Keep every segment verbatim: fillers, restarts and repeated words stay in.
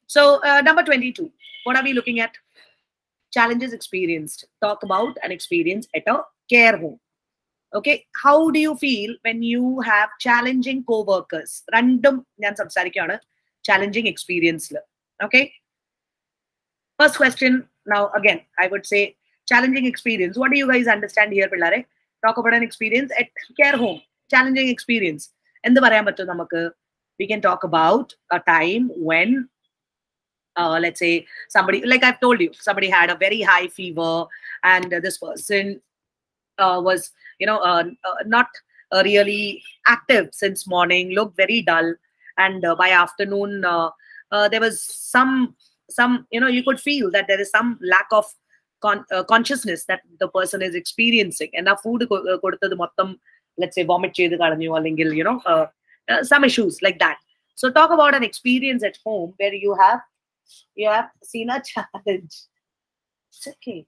So uh, number twenty-two, what are we looking at? Challenges experienced. Talk about an experience at a care home. Okay, how do you feel when you have challenging co-workers? Random challenging experience. Okay, first question. Now again, I would say challenging experience. What do you guys understand here, Pillare? Talk about an experience at care home. Challenging experience. And the we can talk about a time when uh, let's say somebody, like I've told you, somebody had a very high fever, and uh, this person uh, was, you know, uh, uh, not uh, really active since morning, looked very dull, and uh, by afternoon uh, uh, there was some some you know, you could feel that there is some lack of con uh, consciousness that the person is experiencing. And now food koduthathu mottham, let's say vomit cheyidu kalanju, allengil, you know, uh, uh, some issues like that. So talk about an experience at home where you have you have seen a challenge. It's okay.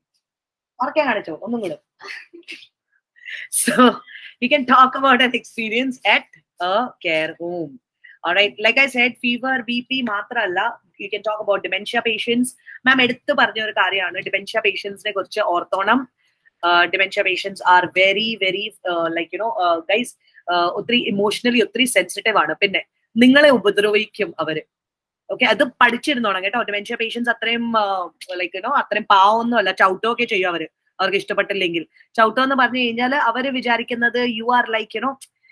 So you can talk about an experience at a care home. All right. Like I said, fever, B P, matra alla. You can talk about dementia patients. Ma'am, eduthu parnja oru karyana. Dementia patients ne kurichu orthonam. Uh, dementia patients are very, very, uh, like, you know, uh, guys, uh, uttri emotionally, uttri sensitive aanu. Pinne, ningale ഉപദ്രവിക്കും അവര്. Okay, അത് പഠിച്ചിരുന്നോണം കേട്ടോ. dementia patients അത്രയും like you know അത്രയും പാവൊന്നും അല്ല, ചവിട്ടോ ഒക്കെ ചെയ്യും അവര്, അവർക്ക് ഇഷ്ടപ്പെട്ടില്ലെങ്കിൽ. ചവിട്ടോ എന്ന് പറഞ്ഞു കഴിഞ്ഞാൽ അവര് വിചാരിക്കുന്നത് you are like you know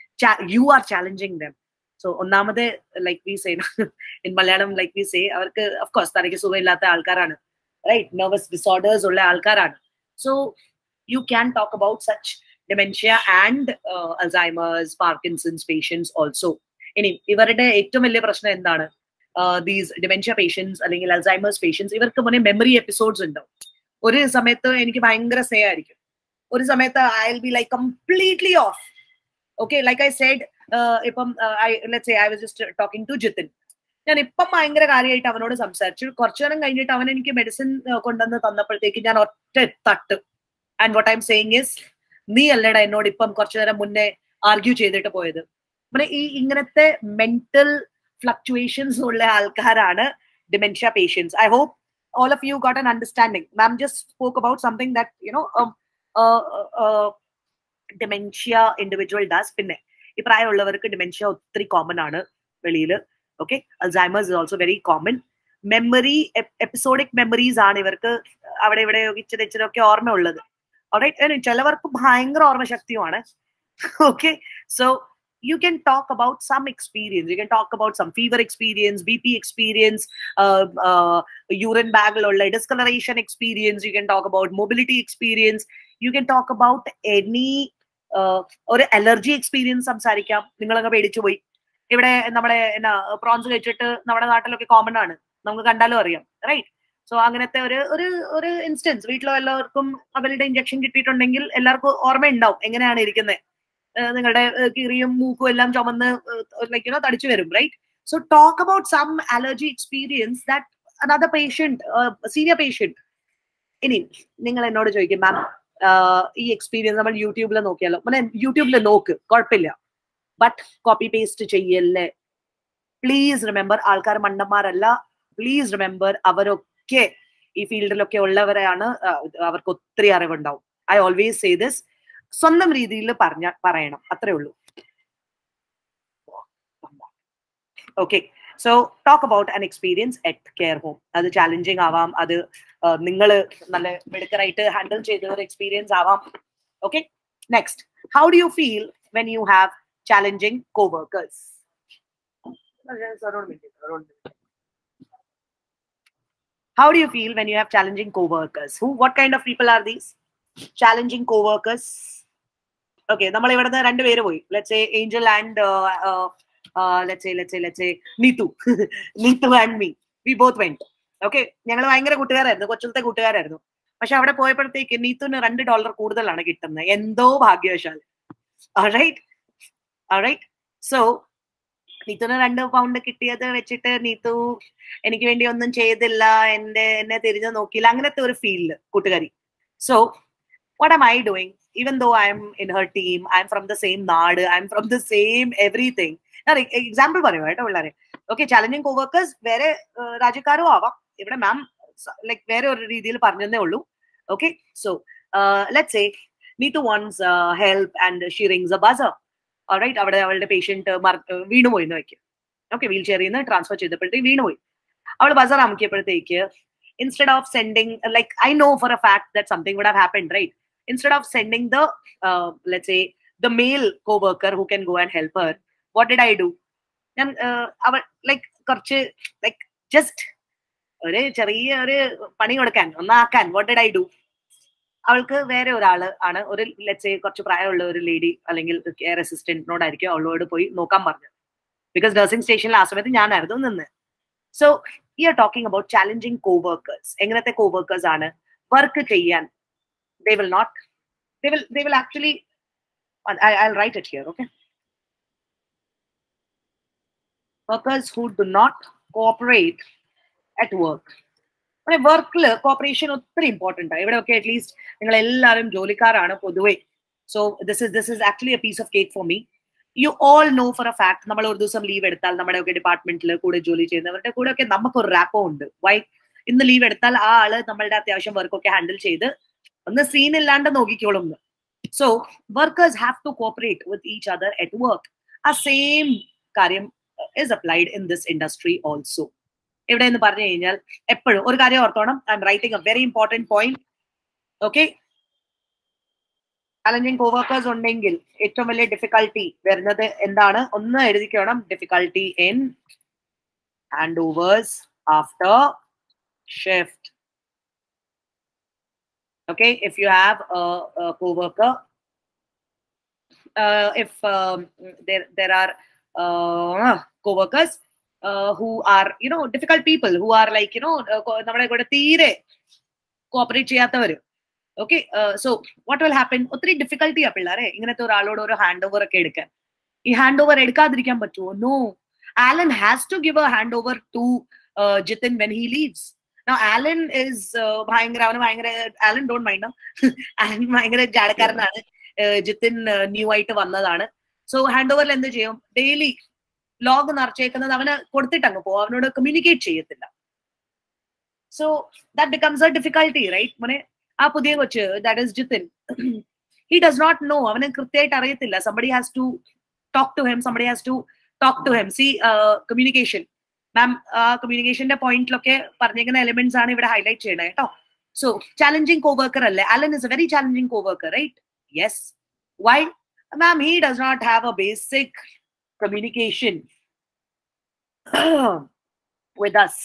you are challenging them. So ഒന്നാമത് like we say in Malayalam, like we say, അവർക്ക് ഓഫ്കോഴ്സ് തനിക്ക് സുഖമില്ലാത്ത ആൾക്കാരാണ്, റൈറ്റ്, നെർവസ് ഡിസോർഡേഴ്സ് ഉള്ള ആൾക്കാരാണ്. So you can talk about such dementia and uh, Alzheimer's, Parkinson's patients also. ഇനി ഇവരുടെ ഏറ്റവും വലിയ പ്രശ്നം എന്താണ്? Uh, these dementia patients അല്ലെങ്കിൽ Alzheimer's patients, ഇവർക്ക് മുന്നേ മെമ്മറി എപ്പിസോഡ്സ് ഉണ്ടാവും. ഒരു സമയത്ത് എനിക്ക് ഭയങ്കര സേ ആയിരിക്കും, ഒരു സമയത്ത് I will be like completely off. Okay, like I said, ഇപ്പം I let's say I was just talking to Jithin. ഞാൻ ഇപ്പം ഭയങ്കര കാര്യമായിട്ട് അവനോട് സംസാരിച്ചു. കുറച്ചു നേരം കഴിഞ്ഞിട്ട് അവൻ എനിക്ക് മെഡിസിൻ കൊണ്ടുവന്ന് തന്നപ്പോഴത്തേക്ക് ഞാൻ ഒറ്റ തട്ട്. And what I am saying is, നീ അല്ലേടാ എന്നോട് ഇപ്പം കുറച്ചു നേരം മുന്നേ ആർഗ്യൂ ചെയ്തിട്ട് പോയത്. പിന്നെ ഈ ഇങ്ങനത്തെ mental fluctuations ulla alkarana dementia patients. I hope all of you got an understanding. Ma'am just spoke about something that, you know, um, uh, uh, dementia individual does. Pinne ee prayullavarku dementia ottri common aanu veliyil. Okay, Alzheimer's is also very common. Memory ep episodic memories aanu ivarku avade ivade ichire ichire okke orma ullathu. All right, and chelavarku bhayangara orma shaktiyuമാണ്. Okay, so you can talk about some experience. You can talk about some fever experience, B P experience, uh, uh, urine bag or discoloration experience. You can talk about mobility experience. You can talk about any uh, or allergy experience. സംസാരിക്കാം. നിങ്ങളങ്ങ് പേടിച്ചു പോയി. ഇവിടെ നമ്മുടെ എന്നാ prawns കഴിച്ചിട്ട് നമ്മുടെ നാട്ടിലൊക്കെ common ആണ്, നമുക്ക് കണ്ടാലും അറിയാം, റൈറ്റ്? സോ അങ്ങനത്തെ ഒരു ഒരു ഒരു ഇൻസ്റ്റൻസ് വീട്ടിലോ എല്ലാവർക്കും അവരുടെ ഇഞ്ചക്ഷൻ കിട്ടിയിട്ടുണ്ടെങ്കിൽ എല്ലാവർക്കും ഓർമ്മ ഉണ്ടാവും എങ്ങനെയാണ് ഇരിക്കുന്നത്. നിങ്ങളുടെ കീറിയും മൂക്കും എല്ലാം ചുമന്ന് ലൈക്ക് യുനോ തടിച്ചു വരും, right? So talk about some allergy experience that another patient, senior patient. ഇനി നിങ്ങൾ എന്നോട് ചോദിക്കും, മാം ഈ എക്സ്പീരിയൻസ് നമ്മൾ യൂട്യൂബിൽ നോക്കിയാലോ? মানে യൂട്യൂബിൽ നോക്ക്, കുഴപ്പമില്ല, ബട്ട് കോപ്പി പേസ്റ്റ് ചെയ്യല്ലേ. പ്ലീസ് റിമെമ്പർ, ആൾക്കാർ മണ്ടന്മാരല്ല. പ്ലീസ് റിമെമ്പർ, അവരൊക്കെ ഈ ഫീൽഡിലൊക്കെ ഉള്ളവരാണ്, അവർക്ക് ഒത്തിരി അറിവുണ്ടാവും. I always say this. സ്വന്തം രീതിയിൽ പറഞ്ഞ പറയണം, അത്രേ ഉള്ളൂ. Okay, so talk about an experience at care home. അത് ചാലഞ്ചിങ് ആവാം, അത് നിങ്ങൾ നല്ല മിടുക്കറായിട്ട് ഹാൻഡിൽ ചെയ്ത ഒരു എക്സ്പീരിയൻസ് ആവാം. Okay, next, how do you feel when you have challenging coworkers? How do you feel when you have challenging co-workers? Who, what kind of people are these? Challenging co-workers. Okay, നമ്മൾ ഇവിടുന്ന് രണ്ടുപേര് പോയി. Let's say Angel and uh, uh, uh, let's say let's say let's say Neetu. Neetu and me. We both went. Okay, ഞങ്ങൾ ഭയങ്കര കൂട്ടുകാരായിരുന്നു, കൊച്ചിലത്തെ കൂട്ടുകാരായിരുന്നു. പക്ഷെ അവിടെ പോയപ്പോഴത്തേക്ക് നീത്തുന് രണ്ട് dollar കൂടുതലാണ് കിട്ടുന്നത്, എന്തോ ഭാഗ്യവശാൽ. Alright, alright. So നീത്തുന് രണ്ട് പൗണ്ട് കിട്ടിയത് വെച്ചിട്ട് നീത്തു എനിക്ക് വേണ്ടി ഒന്നും ചെയ്തില്ല, എന്റെ എന്നെ തിരിഞ്ഞു നോക്കിയില്ല, അങ്ങനത്തെ ഒരു ഫീലില് കൂട്ടുകാരി. So what am I doing? Even though I'm in her team, I'm from the same naad, I'm from the same everything. Now, example പറയുക കേട്ടോ പിള്ളേരെ. Okay, challenging co-workers, where Rajikaru Ava, even ma'am, like where or readil parnane ullu. Okay, so uh, let's say Neetu wants uh, help and she rings a buzzer. All right, avade avade patient veenu poyi nu vekke. Okay, wheelchair inna transfer cheyidappatte veenu poyi. Avade buzzer amukkiyappalathekku, instead of sending, like I know for a fact that something would have happened, right? Instead of sending the uh, let's say the male co-worker who can go and help her, what did I do? And uh, our like like just ഒരു ചെറിയ ഒരു പണി കൊടുക്കാൻ ഒന്നാക്കാൻ what did I do? അവൾക്ക് വേറെ ഒരാള് ആണ് ഒരു ലെറ്റ്സ് സേ കുറച്ച് പ്രായമുള്ള ഒരു ലേഡി അല്ലെങ്കിൽ കെയർ അസിസ്റ്റന്റിനോടായിരിക്കും അവളോട് പോയി നോക്കാൻ പറഞ്ഞത്. ബിക്കോസ് നഴ്സിംഗ് സ്റ്റേഷനിൽ ആ സമയത്ത് ഞാനായിരുന്നു നിന്ന്. So you are talking about challenging coworkers. എങ്ങനത്തെ കോവർക്കേഴ്സ് ആണ്? വർക്ക് ചെയ്യാൻ they will not, they will they will actually, I, I'll write it here, okay? Workers who do not cooperate at work. വർക്കില് cooperation ഒത്തിരി important ആണ്. ഇവിടെ ഒക്കെ at least നിങ്ങൾ എല്ലാവരും ജോലിക്കാരാണ് പൊതുവെ. So this is this is actually a piece of cake for me. You all know for a fact, നമ്മൾ ഒരു ദിവസം ലീവ് എടുത്താൽ നമ്മുടെ ഒക്കെ ഡിപ്പാർട്ട്മെന്റിൽ കൂടെ ജോലി ചെയ്യുന്നവരുടെ കൂടെ ഒക്കെ നമുക്കൊരു റാപ്പോ ഉണ്ട്. വൈ ഇന്ന് ലീവ് എടുത്താൽ ആ ആള് നമ്മളുടെ അത്യാവശ്യം വർക്കൊക്കെ ഹാൻഡിൽ ചെയ്ത് ഒന്ന് സീൻ ഇല്ലാണ്ട് നോക്കിക്കോളും. So workers have to cooperate with each other at work. ആ സെയിം കാര്യം is applied in this industry also. ഇവിടെ എന്ന് പറഞ്ഞു കഴിഞ്ഞാൽ എപ്പോഴും ഒരു കാര്യം ഓർത്തോണം. I am writing a very important point. Okay, challenging coworkers ഉണ്ടെങ്കിൽ ഏറ്റവും വലിയ ഡിഫിക്കൽട്ടി വരുന്നത് എന്താണ്? ഒന്ന് എഴുതിക്കണം, difficulty in hand overs after shift. Okay, if you have a, a co-worker, uh, if um, there there are uh, co-workers uh, who are, you know, difficult people, who are like, you know, namade kode theere cooperate cheyathavaru. Okay, uh, so what will happen? Ottri difficulty a pillare inganathe oralodu oru handover okke edukkan. Ee handover edukkadirikkan pattumo? No. Alan has to give a handover to uh, Jitin when he leaves. Now Alan is bhayangara avanu bhayangara Alan don't mind, no? Alan bhayangara jadakarananu. Jitin new ആയിട്ട് വന്നതാണ്. So hand ഓവറിൽ എന്ത് ചെയ്യും? Daily log നിറച്ചേക്കുന്നത് അവന് കൊടുത്തിട്ട് അങ്ങ് പോകും, അവനോട് കമ്മ്യൂണിക്കേറ്റ് ചെയ്യത്തില്ല. So that becomes a difficulty, right? മോനെ, ആ പുതിയ കൊച്ച്, that is Jithin, he does not know, അവന് കൃത്യമായിട്ട് അറിയത്തില്ല. Somebody has to talk to him, somebody has to talk to him. See communication, ma'am കമ്മ്യൂണിക്കേഷന്റെ പോയിന്റിലൊക്കെ പറഞ്ഞേക്കുന്ന എലിമെന്റ്സ് ആണ് ഇവിടെ ഹൈലൈറ്റ് ചെയ്യണത് കേട്ടോ. സോ ചാലഞ്ചിങ് കോവർക്കർ അല്ലേ? Alan is a very challenging coworker, right? Yes. Why? Ma'am, he does not have a basic communication with us.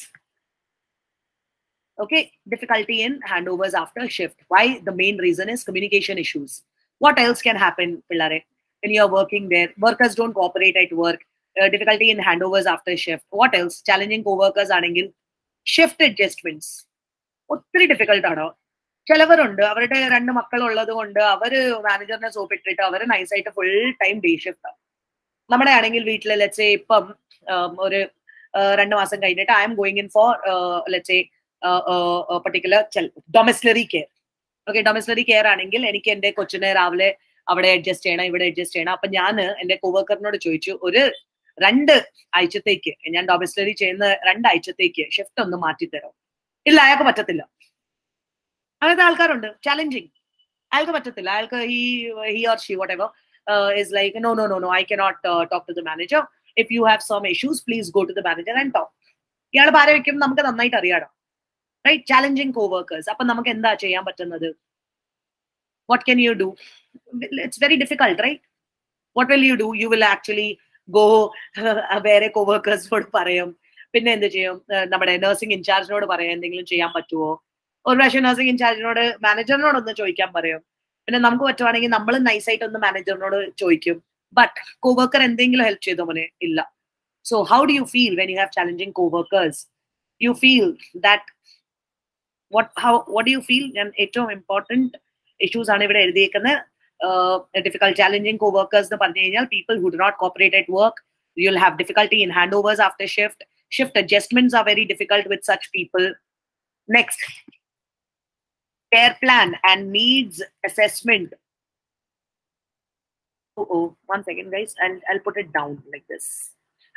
Okay, difficulty in handovers after shift. Why? The main reason is communication issues. What else can happen, Pillare? When you are working there, workers don't cooperate at work. Uh, difficulty in handovers after shift. What else? Challenging co-workers ആണെങ്കിൽ shift adjustments. ഒത്തിരി difficult ആണോ? ചിലവരുണ്ട്, അവരുടെ രണ്ട് മക്കൾ ഉള്ളത് കൊണ്ട് അവര് മാനേജറിനെ സോപ്പിട്ടിട്ട് അവര് നൈസായിട്ട് ഫുൾ ടൈം ഡേ ഷിഫ്റ്റ് ആണ്. നമ്മുടെ ആണെങ്കിൽ വീട്ടിൽ ലെറ്റ്സ് സേ ഇപ്പം ഒരു രണ്ട് മാസം കഴിഞ്ഞിട്ട് I am going in for let's say particular domiciliary care. Okay, domiciliary care ആണെങ്കിൽ എനിക്ക് എന്റെ കൊച്ചിനെ രാവിലെ അവിടെ അഡ്ജസ്റ്റ് ചെയ്യണം, ഇവിടെ അഡ്ജസ്റ്റ് ചെയ്യണം. അപ്പൊ ഞാൻ എന്റെ കോവർക്കറിനോട് ചോദിച്ചു, ഒരു രണ്ട് ആഴ്ചത്തേക്ക് ഞാൻ ഡൊമസ്ലറി ചെയ്യുന്ന രണ്ടാഴ്ചത്തേക്ക് ഷിഫ്റ്റ് ഒന്ന് മാറ്റിത്തരാം. ഇല്ല, അയാൾക്ക് പറ്റത്തില്ല. അങ്ങനത്തെ ആൾക്കാരുണ്ട്, ചാലഞ്ചിങ്. അയാൾക്ക് പറ്റത്തില്ല, അയാൾക്ക് he he or she whatever is like no no no no I cannot talk to the manager. If you have some issues please go to the manager and talk. ഇയാൾ പാര വെക്കും, നമുക്ക് നന്നായിട്ട് അറിയാടോ, right? Challenging coworkers. അപ്പൊ നമുക്ക് എന്താ ചെയ്യാൻ പറ്റുന്നത്? What can you do? It's very difficult, right? What will you do? You will actually go വേറെ കോവർക്കേഴ്സിനോട് പറയും. പിന്നെ എന്ത് ചെയ്യും? നമ്മുടെ നഴ്സിംഗ് ഇൻചാർജിനോട് പറയാം, എന്തെങ്കിലും ചെയ്യാൻ പറ്റുമോ? ഒരു പ്രാവശ്യം നഴ്സിംഗ് ഇൻചാർജിനോട് മാനേജറിനോടൊന്ന് ചോദിക്കാൻ പറയും. പിന്നെ നമുക്ക് പറ്റുവാണെങ്കിൽ നമ്മൾ നൈസായിട്ട് ഒന്ന് മാനേജറിനോട് ചോദിക്കും. ബട്ട് കോവർക്കർ എന്തെങ്കിലും ഹെൽപ്പ് ചെയ്തോ മോനെ? ഇല്ല. So how do you feel when you have challenging coworkers? You feel that what how what do you feel? ഞാൻ ഏറ്റവും ഇമ്പോർട്ടന്റ് ഇഷ്യൂസ് ആണ് ഇവിടെ എഴുതിയേക്കുന്നത്. ഡിഫിക്കൽട്ട് ചാലഞ്ചിങ് കോവർക്കേഴ്സ് എന്ന് പറഞ്ഞു കഴിഞ്ഞാൽ people who do not cooperate at work. You will have difficulty in hand overs after shift. Shift adjustments are very difficult with such people. Next, care plan and needs assessment. Oh, oh, one second, guys. I'll I'll put it down like this. Ha.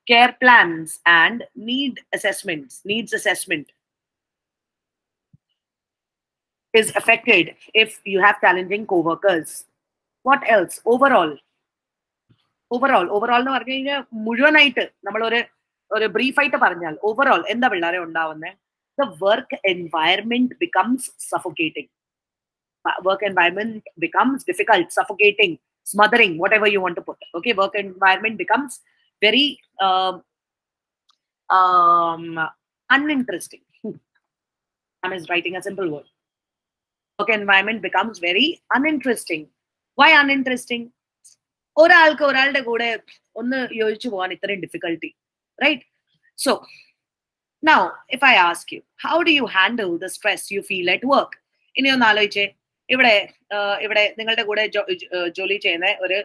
care plans and need assessments, needs assessment is affected if you have challenging co-workers. What else? Overall, overall, overall എന്ന് പറഞ്ഞു കഴിഞ്ഞാൽ മുഴുവനായിട്ട് നമ്മൾ ഒരു ഒരു brief ആയിട്ട് പറഞ്ഞാൽ overall എന്താ പിള്ളേരെ ഉണ്ടാവുന്നത്? The work environment becomes suffocating. Work environment becomes difficult, suffocating, smothering, whatever you want to put. Okay, work environment becomes very um, um, uninteresting. I'm just writing a simple word. Work environment becomes very uninteresting. Why uninteresting? ഒരാൾക്ക് ഒരാളുടെ കൂടെ ഒന്ന് യോജിച്ചു പോകാൻ ഇത്രയും difficulty, right? So now if I ask you, how do you handle the stress you feel at work? ഇനി ഒന്ന് ആലോചിച്ചേ, ഇവിടെ ഇവിടെ നിങ്ങളുടെ കൂടെ ജോലി ചെയ്യുന്ന ഒരു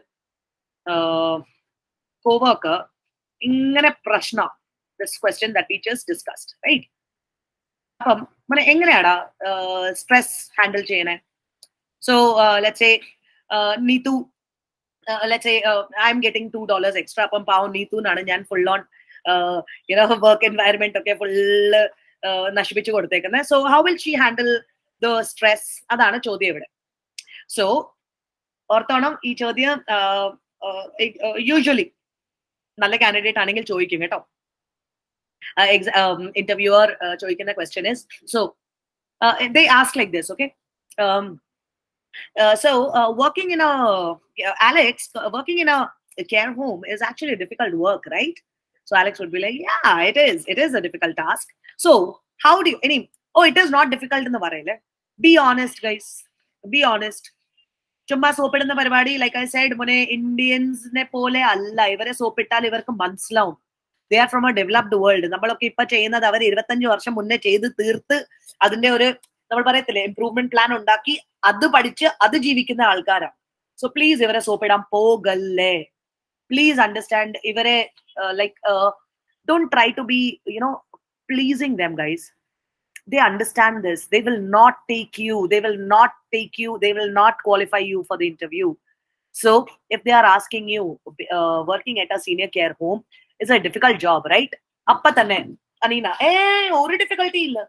കോവർക്കർ ഇങ്ങനെ പ്രശ്നം, this question that we just discussed, right? അപ്പം നമ്മൾ എങ്ങനെയാടാ സ്ട്രെസ് ഹാൻഡിൽ ചെയ്യണേ? So let's say Neethu, let's say uh, I'm getting two dollars extra. Apam pav Neetu nanu njan full on uh, you know work environment okay full nashpichu koduttekkunne. So how will she handle the stress? Adana chodya ivide. So orthanam ee chodya usually nalla candidate anengil choikkum keto. Interviewer choikkunna question is, so uh, they ask like this, okay? um Uh, so uh, working in a uh, Alex uh, working in a, a care home is actually a difficult work, right? So Alex would be like, yeah, it is it is a difficult task. So how do you any oh it is not difficult in the varale. Be honest, guys, be honest. Chumma soap in the parvadi, like I said, mone Indians ne pole alla ivare soap ittal ivarku manasilavum. They are from a developed world. Nammalokke ippa cheyyunnathu avaru twenty-five varsham munne cheythu തീർത്ത് അതിന്റെ ഒരു നമ്മൾ പറയത്തില്ലേ improvement plan ഉണ്ടാക്കി അത് പഠിച്ച് അത് ജീവിക്കുന്ന ആൾക്കാരാണ്. സോ പ്ലീസ് ഇവരെ സോപ്പിടാൻ പോകല്ലേ. പ്ലീസ് അണ്ടർസ്റ്റാൻഡ് ഇവരെ like don't try to be you know pleasing them guys. They understand this. They will not take you. They will not take you. They will not qualify you for the interview. So if they are asking you, uh, working at a senior care home is a difficult job, right? Appa tanne Anina, eh, oru difficulty illa.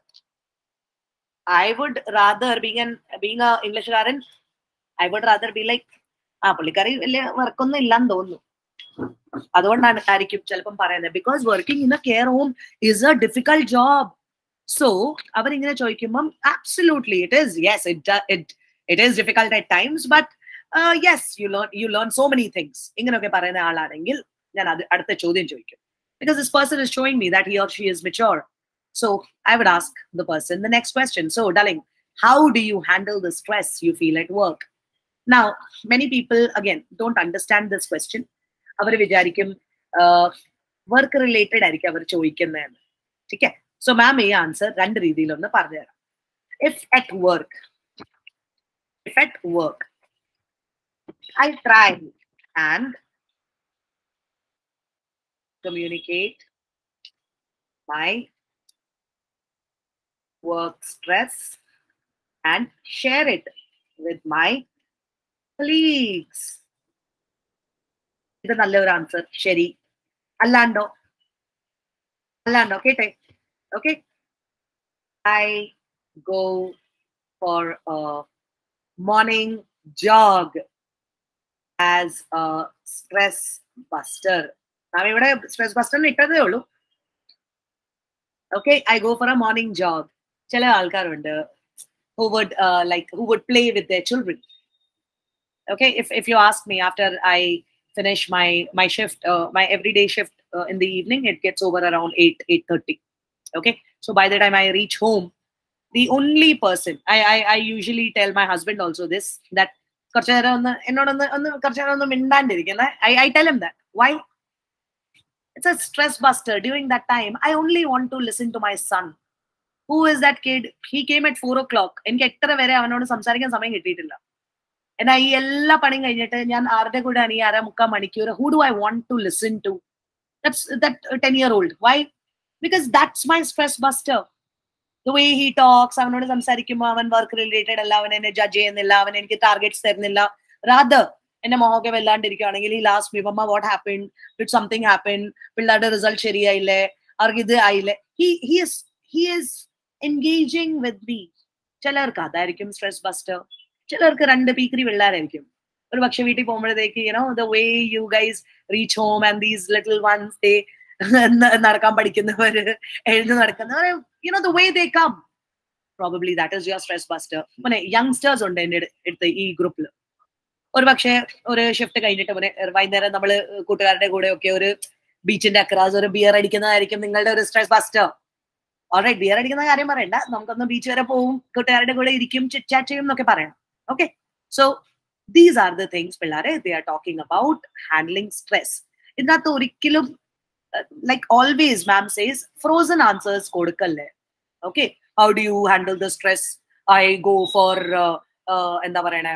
I would rather, being an being a English Karen, I would rather be like, ah, പുള്ളിക്കാരി വലിയ വർക്കൊന്നും ഇല്ലാന്ന് തോന്നുന്നു, അതുകൊണ്ടാണ് ആയിരിക്കും ചിലപ്പം പറയുന്നത്. Because working in a care home is a difficult job. So അവരിങ്ങനെ ചോദിക്കുമ്പം absolutely it is, yes, it it it is difficult at times, but uh, yes, you learn you learn so many things. ഇങ്ങനെയൊക്കെ പറയുന്ന ആളാണെങ്കിൽ ഞാൻ അത് അടുത്ത ചോദ്യം ചോദിക്കും, because this person is showing me that he or she is mature. So I would ask the person the next question. So darling, how do you handle the stress you feel at work? Now many people again don't understand this question. Avaru vicharikum work related ആയിരിക്കും അവർ ചോദിക്കുന്നതെന്ന്. Okay, so ma'am ഈ answer രണ്ട് രീതിയിൽ ഒന്ന് പറഞ്ഞു തരാം. If at work, if at work I try and communicate my work stress and share it with my colleagues. This is another answer. Sherry. Allando. Allando. Okay. Okay. I go for a morning jog as a stress buster. Now, I have stress buster. Okay. I go for a morning jog. Chala alkarundi who would uh, like who would play with their children. Okay, if if you ask me, after I finish my my shift, uh, my everyday shift uh, in the evening, it gets over around eight eight thirty. Okay, so by the time I reach home, the only person I I, I usually tell my husband also this, that I I tell him that. Why? It's a stress buster. During that time, I only want to listen to my son. Who is that kid? He came at four o'clock. എനിക്ക് എത്ര വരെ അവനോട് സംസാരിക്കാൻ സമയം കിട്ടിയിട്ടില്ല. എന്നാ ഈ എല്ലാ പണിയും കഴിഞ്ഞിട്ട് ഞാൻ ആരുടെ കൂടെ ആണ് ഈ അര മുക്കാൽ മണിക്കൂർ? Who do I want to listen to? That's that ten year old. Why? Because that's my stress buster. The way he talks, അവനോട് സംസാരിക്കുമ്പോൾ അവൻ വർക്ക് റിലേറ്റഡ് അല്ല, അവൻ എന്നെ ജഡ്ജ് ചെയ്യുന്നില്ല, അവൻ എനിക്ക് ടാർഗറ്റ്സ് തരുന്നില്ല. Rather, എന്റെ മോഹൊക്കെ വല്ലാണ്ടിരിക്കുകയാണെങ്കിൽ he'll ask me, Mama, what happened? Did something happen? പിള്ളേരുടെ റിസൾട്ട് ശരിയായില്ലേ? അവർക്ക് ഇത് ആയില്ലേ? He he is he is engaging with me. ചിലർക്ക് അതായിരിക്കും സ്ട്രെസ് ബസ്റ്റർ. ചിലർക്ക് രണ്ട് പീക്രി പിള്ളേരായിരിക്കും. ഒരു പക്ഷെ വീട്ടിൽ പോകുമ്പോഴത്തേക്ക് you know the way you guys reach home and these little ones they നടക്കാൻ പഠിക്കുന്നവര് എഴുതി നടക്കുന്നവര് you know the way they come, probably that is your stress buster. പിന്നെ യങ്സ്റ്റേഴ്സ് ഉണ്ട് എൻ്റെ അടുത്ത് ഈ ഗ്രൂപ്പിൽ. ഒരു പക്ഷെ ഒരു ഷിഫ്റ്റ് കഴിഞ്ഞിട്ട് പിന്നെ വൈകുന്നേരം നമ്മള് കൂട്ടുകാരുടെ കൂടെ ഒക്കെ ഒരു ബീച്ചിന്റെ അക്രാസ് ഒരു ബിയർ അടിക്കുന്നതായിരിക്കും നിങ്ങളുടെ ഒരു സ്ട്രെസ് ബസ്റ്റർ. ഓൾറൈറ്റ്, ബിയർ അടിക്കുന്ന കാര്യം പറയണ്ട, നമുക്കൊന്ന് ബീച്ച് വരെ പോവും, കൂട്ടുകാരുടെ കൂടെ ഇരിക്കും, ചിറ്റ് ചാറ്റ് ചെയ്യും എന്നൊക്കെ പറയണം. Okay, so these are the things പിള്ളേരെ they are talking about handling stress. ഇതിനകത്ത് ഒരിക്കലും like always ma'am says frozen answers കൊടുക്കല്ലേ. Okay, how do you handle the stress? I go for എന്താ പറയണേ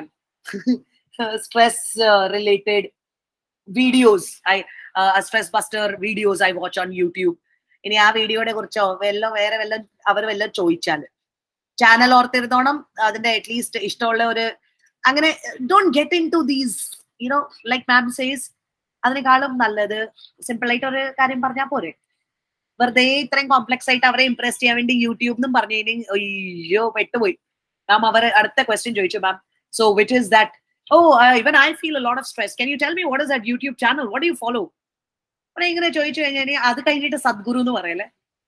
stress uh, related videos. I uh, stress buster videos I watch on YouTube. ഇനി ആ വീഡിയോയുടെ കുറിച്ചോ വല്ല വേറെ വല്ല അവർ വല്ല ചോദിച്ചാല് ചാനൽ ഓർത്തിരുന്നോണം, അതിന്റെ അറ്റ്ലീസ്റ്റ് ഇഷ്ടമുള്ള ഒരു അങ്ങനെ don't get into these you know like ma'am says. അതിനേക്കാളും നല്ലത് സിമ്പിൾ ആയിട്ട് ഒരു കാര്യം പറഞ്ഞാൽ പോരെ. വെറുതെ ഇത്രയും കോംപ്ലക്സ് ആയിട്ട് അവരെ ഇംപ്രസ് ചെയ്യാൻ വേണ്ടി യൂട്യൂബ് എന്നും പറഞ്ഞു കഴിഞ്ഞാൽ അയ്യോ പെട്ടുപോയി. മാം അവർ അടുത്ത ക്വസ്റ്റ്യൻ ചോദിച്ചു, ma'am so which is that? Oh, uh, even I feel a lot of stress. Can you tell me what is that YouTube channel? What do you follow? ഇങ്ങനെ ചോദിച്ചു കഴിഞ്ഞാൽ അത് കഴിഞ്ഞിട്ട് സദ്ഗുരു എന്ന് പറയല്ലേ.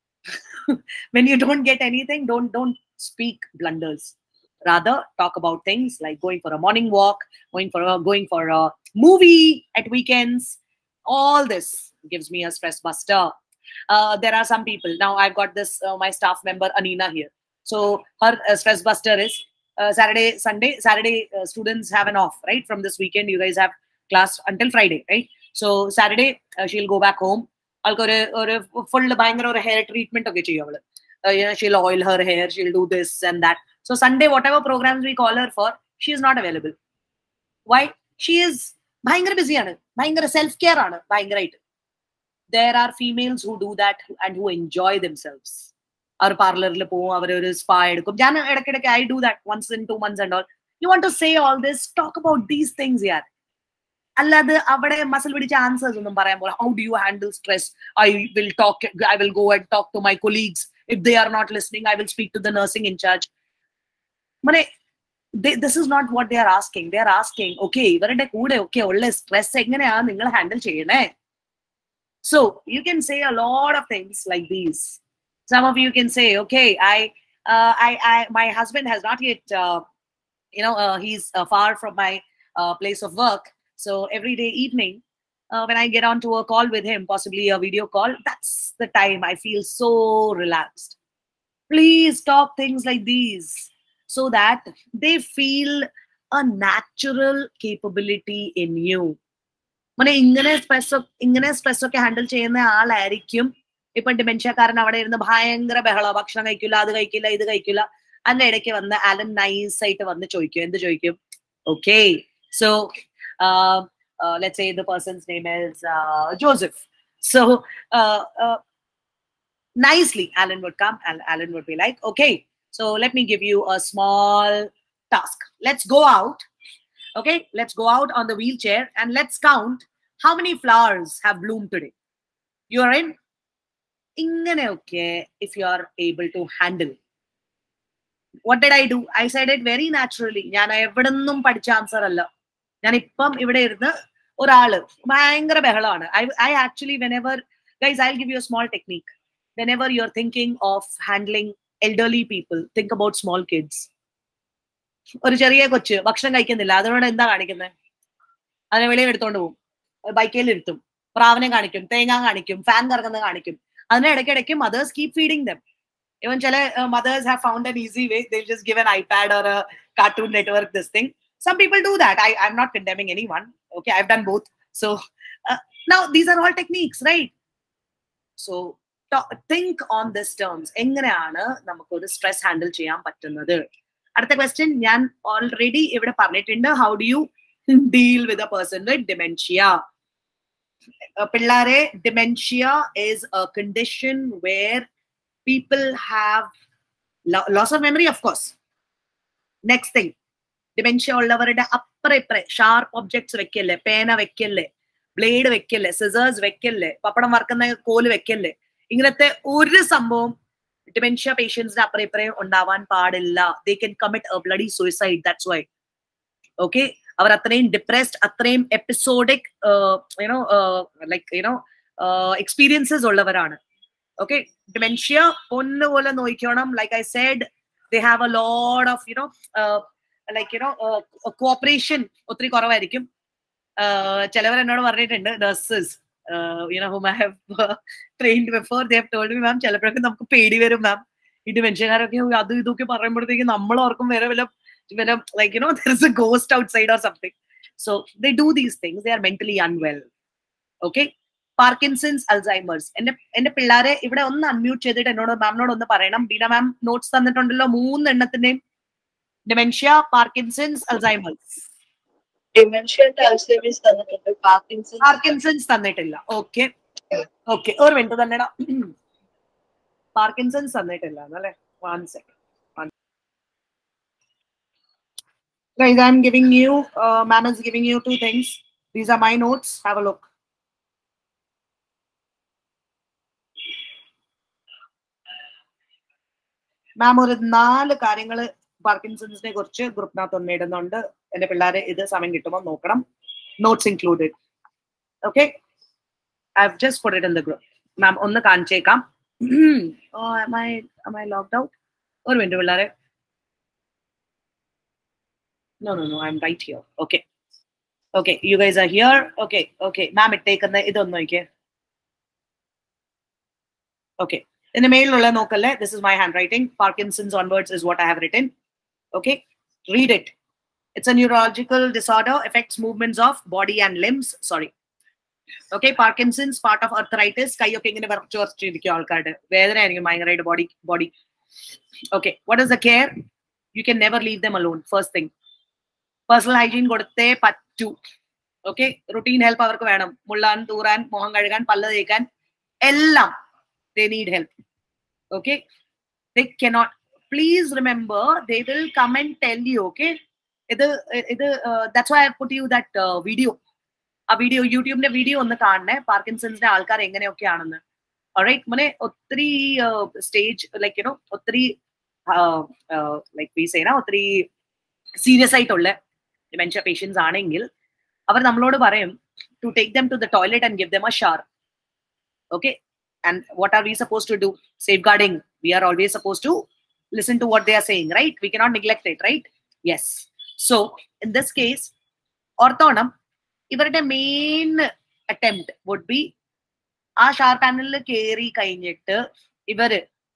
When you don't get anything, don't don't speak blunders. Rather, talk about things like going for a morning walk, going for a, going for a movie at weekends. All this gives me a stress buster. Uh, there are some people. Now I've got this uh, my staff member Anina here. So her uh, stress buster is Uh, Saturday, Sunday, Saturday uh, students have an off, right? From this weekend, you guys have class until Friday, right? So Saturday, uh, she'll go back home. I'll go to a full bhayangra or hair treatment. Okay, uh, you know, she'll oil her hair, she'll do this and that. So Sunday, whatever programs we call her for, she is not available. Why? She is bhayangra busy, bhayangra self-care, bhayangra. There are females who do that and who enjoy themselves. Our parlor le spa I do that once in two months and all. You want to say all this, talk about these things here. Alladu avade muscle pidicha answers onnum parayan pole. How do you handle stress? I will talk, I will go and talk to my colleagues. If they are not listening, I will speak to the nursing in charge. Mane they, this is not what they are asking. They are asking, okay, ivarade kude okay olle stress enganeya ningal handle cheyane. So you can say a lot of things like these. Some of you can say, okay, I, uh, I, I, my husband has not yet, uh, you know, uh, he's uh, far from my uh, place of work. So every day evening, uh, when I get onto a call with him, possibly a video call, that's the time I feel so relaxed. Please talk things like these so that they feel a natural capability in you. Mane ingane stress, ingane stress okke handle cheyna aalayirikkum. ഇപ്പൊ ഡിമെൻഷ്യക്കാരൻ അവിടെ ഇരുന്ന് ഭയങ്കര ബഹള, ഭക്ഷണം കഴിക്കില്ല, അത് കഴിക്കില്ല, ഇത് കഴിക്കില്ല. അതിന്റെ ഇടയ്ക്ക് വന്ന് ആലൻ നൈസ് ആയിട്ട് വന്ന് ചോദിക്കും, എന്ത് ചോദിക്കും? Okay, so let's say the person's name is Joseph. So nicely Alan would come and Alan would be like, okay, so let me give you a small task. Let's go out. Okay, let's go out on the wheelchair and let's count how many flowers have bloomed today. You are in? Ingane okay, if you are able to handle. What did I do? I said it very naturally. ഞാൻ എവിടെന്നും പഠിച്ച answer അല്ല. ഞാൻ ഇപ്പം ഇവിടെ ഇരുന്ന് ഒരാള് ഭയങ്കര ബഹളമാണ്. I I actually whenever guys I'll give you a small technique. Whenever you're thinking of handling elderly people, think about small kids. ഒരു ചെറിയ കൊച്ച് ഭക്ഷണം കഴിക്കുന്നില്ല, അതിനോട് എന്താ കാണിക്കുന്നത്? അതിനെ വെളിയിൽ എടുത്തോണ്ട് പോകും, ബൈക്കേൽ ഇരുത്തും, പ്രാവിനെ കാണിക്കും, തേങ്ങ കാണിക്കും, ഫാൻ കറങ്ങുന്നത് കാണിക്കും. അതിന് ഇടയ്ക്കിടയ്ക്ക് mothers keep feeding them. Even chale uh, mothers have found an easy way. They'll just give an iPad or a Cartoon Network this thing. Some people do that. I I'm not condemning anyone. Okay, I've done both. So uh, now these are all techniques, right? So talk, think on this terms. എങ്ങനെയാണ് നമുക്ക് ഒരു stress handle ചെയ്യാൻ പറ്റുന്നത്? അടുത്ത question ഞാൻ already ഇവിടെ പറഞ്ഞിട്ടുണ്ട്. How do you deal with a person with dementia? Uh, Pillare, dementia is a condition where people have lo loss of memory, of course. Next thing, dementia ullavarade അപ്പുറം ഇപ്പുറം sharp objects വെക്കല്ലേ, പേന വെക്കല്ലേ, blade വെക്കല്ലേ, scissors വെക്കല്ലേ, പപ്പടം വറക്കുന്ന കോല് വെക്കല്ലേ, ഇങ്ങനത്തെ ഒരു സംഭവം ഡിമെൻഷ്യ പേഷ്യൻസിന് അപ്പുറം ഇപ്പുറം ഉണ്ടാവാൻ പാടില്ല. They can commit a bloody suicide. That's why. Okay, അവർ അത്രയും ഡിപ്രസ്ഡ്, അത്രയും episodic you know like you know experiences ഉള്ളവരാണ്. ഓക്കെ, ഡിമെൻഷ്യ ഒന്നുപോലെ നോക്കണം. Like I said, they have a lot of you know uh, like you know uh, cooperation ഒത്തിരി കുറവായിരിക്കും. ചിലവർ എന്നോട് പറഞ്ഞിട്ടുണ്ട്, nurses uh, you know whom I have uh, trained before, they have told me, ma'am, ചിലപ്പോഴൊക്കെ നമുക്ക് പേടി വരും മാം, ഈ ഡിമെൻഷ്യക്കാരൊക്കെ അത് ഇതൊക്കെ പറയുമ്പോഴത്തേക്ക് നമ്മൾ ഓർക്കും വേറെ വല്ല വല്ല like you know there is a ghost outside or something. So they do these things, they are mentally unwell. Okay, Parkinson's, Alzheimer's. എന്റെ എന്റെ പിള്ളേരെ ഇവിടെ ഒന്ന് അൺമ്യൂട്ട് ചെയ്തിട്ട് എന്നോട് മാമിനോട് ഒന്ന് പറയണം. ബീന മാം നോട്ട്സ് തന്നിട്ടുണ്ടല്ലോ മൂന്നെണ്ണത്തിന്റെയും, ഡിമെൻഷ്യ, പാർക്കിൻസൺസ്, അൽസൈമേഴ്സ്. പാർക്കിൻസൺസ് തന്നിട്ടില്ല. ഓക്കെ ഓക്കെ, ഒരു മിനിറ്റ് തന്നെടാ. പാർക്കിൻസൺസ് തന്നിട്ടില്ല അല്ലേ? One second. Guys, I'm giving you, uh, ma'am is giving you two things. These are my notes. Have a look. Ma'am ഒരു നാല് കാര്യങ്ങൾ പാർക്കിൻസൺസിനെ കുറിച്ച് ഗ്രൂപ്പിനകത്ത് ഒന്ന് ഇടുന്നുണ്ട്. എന്റെ പിള്ളേരെ ഇത് സമയം കിട്ടുമ്പോൾ നോക്കണം. Notes included. Okay, I have just put it in the group. Ma'am ഒന്ന് കാണിച്ചേക്കാം. am I logged out? ഒരു മിനിറ്റ് പിള്ളേരെ. No, no, no, I'm right here. Okay. Okay, you guys are here. Okay, okay. Ma'am, ഇട്ടേക്കുന്ന ഇതൊന്ന് നോക്കിയേ. Okay. In the mail, this is my handwriting. Parkinson's onwards is what I have written. Okay, read it. It's a neurological disorder, affects movements of body and limbs. Sorry. Okay, Parkinson's, part of arthritis. Body, body. Okay, what is the care? You can never leave them alone. First thing, personal hygiene കൊടുത്തേ പറ്റൂ. Okay, routine help അവർക്ക് വേണം. മുള്ളാൻ, തൂറാൻ, മുഖം കഴുകാൻ, പല്ല് തേക്കാൻ എല്ലാം they need help. Okay, they cannot, please remember, they will come and tell you. Okay, ഇത് ഇത് that's why I put you that uh, video. ആ വീഡിയോ യൂട്യൂബിന്റെ വീഡിയോ ഒന്ന് കാണണേ, പാർക്കിൻസൺസിന്റെ ആൾക്കാർ എങ്ങനെയൊക്കെയാണെന്ന്. alright, മോനെ ഒത്തിരി സ്റ്റേജ് ലൈക്ക് യുനോ ഒത്തിരി ലൈക്ക് we say na ഒത്തിരി സീരിയസ് ആയിട്ടുള്ള ഡിമെൻഷ്യ പേഷ്യൻസ് ആണെങ്കിൽ അവർ നമ്മളോട് പറയും to take them to the toilet and give them a shower. Okay, and what are we supposed to do? Safeguarding. We are always supposed to listen to what they are saying, right? We cannot neglect it, right? Yes. So in this case, orthonum, ivarade main attempt would be aa shower panel le keri kayinittu ivar,